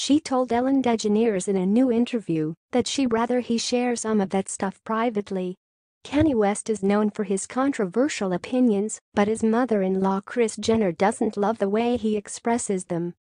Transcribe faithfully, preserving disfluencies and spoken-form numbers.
She told Ellen DeGeneres in a new interview that she'd rather he share some of that stuff privately. Kanye West is known for his controversial opinions, but his mother-in-law Kris Jenner doesn't love the way he expresses them.